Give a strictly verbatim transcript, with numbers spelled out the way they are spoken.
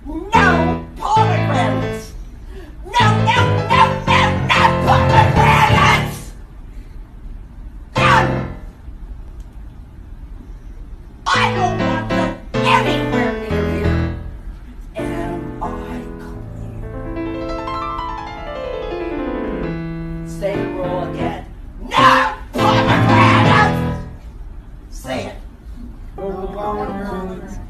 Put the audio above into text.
No pomegranates! No, no, no, no, no pomegranates! None! I don't want them anywhere near here. Am I clear? Say the rule again. No pomegranates! Say it. No pomegranates.